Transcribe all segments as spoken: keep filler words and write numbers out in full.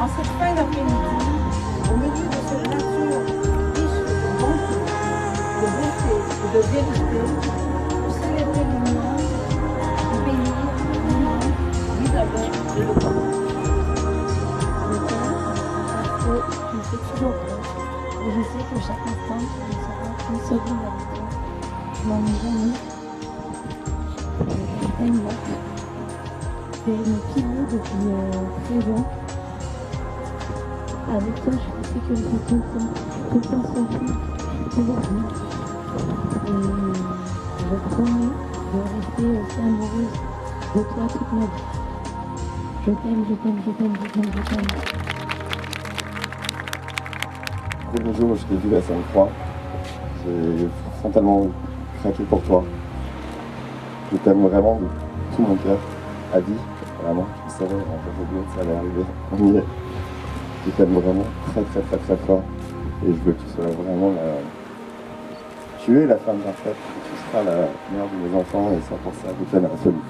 En cette fin d'après-midi, au milieu de cette nature riche de bonté, de beauté et de vérité, pour célébrer l'union, bénir, l'union, l'Isabelle et le corps. Le cœur, parce que je me fais toujours peur. Et je sais que chaque instant, je sera une seule vérité. Je m'en ai jamais. Je t'aime là. C'est une pilier depuis treize ans. Avec toi, je suis sécurité tout le temps. Tout le temps sur lui. Toujours bien. Et je promets de rester aussi amoureuse de toi toute ma vie. Je t'aime, je t'aime, je t'aime, je t'aime, je t'aime. Le premier jour où je t'ai vu à Sainte-Croix, j'ai frontalement craqué pour toi. Je t'aime vraiment de tout mon cœur. Adi, vraiment, je savais, un jour ça allait arriver. On y est. Je t'aime vraiment très très très très fort. Et je veux que tu sois vraiment la... Tu es la femme parfaite. Tu seras la mère de mes enfants et ça pour ça, je t'aime à la folie.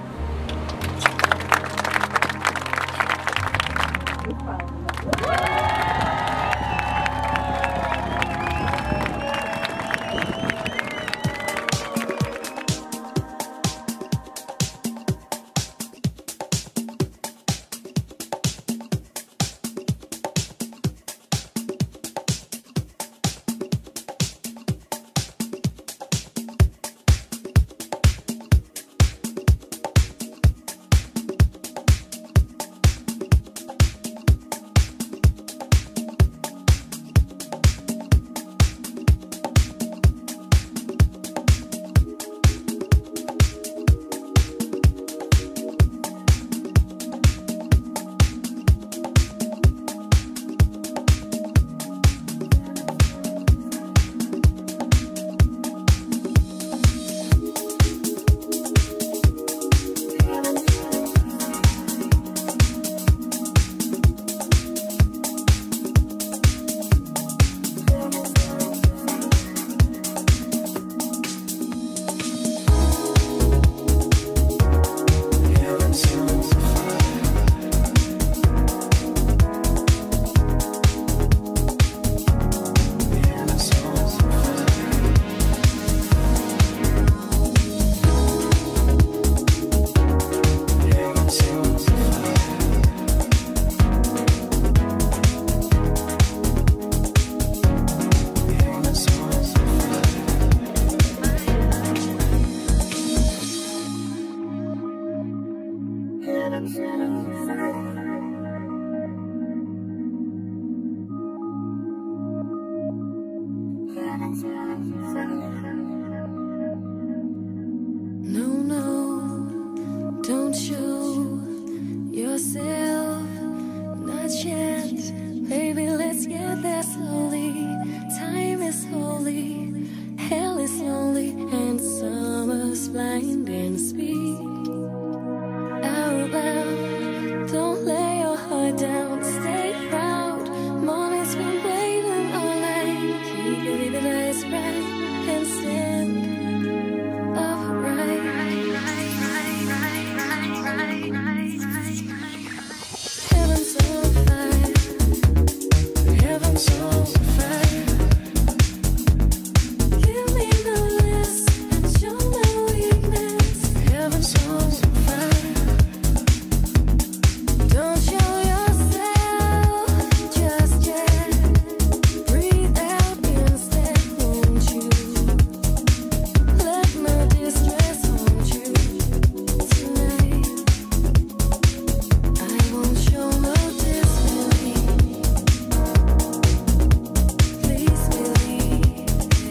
No, no, don't show yourself, not yet. Baby, let's get there slowly. Time is holy, hell is lonely, and summer's blinding speed. Out loud, don't lay your heart down, stay proud. Morning's been waiting all night. Keep your baby eyes bright and stand upright. Heaven's on fire, heaven's on fire. Give me no less and show no weakness. Heaven's on fire. Don't show yourself just yet. Breathe out instead, won't you? Let no distress haunt you tonight. I won't show no disbelief. Please believe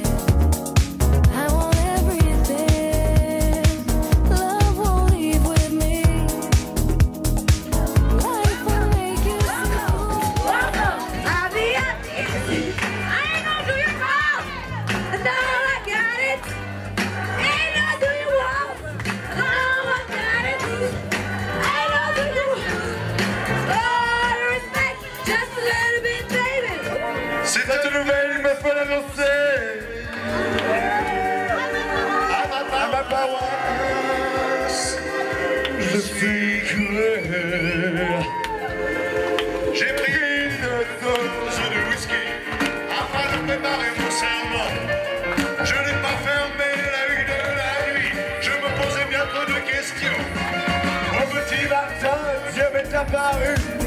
I want everything. Love won't leave with me. Life will make you see. Adi, Adi, I ain't gonna do your fault. No, I got it. Ain't gonna do your wrong. No, I got it. Ain't gonna do your wrong. Oh, respect, just a little bit, baby. C'est cette nouvelle, il me faut l'annoncer. À ma paroisse, je suis curé. J'ai prié apparu.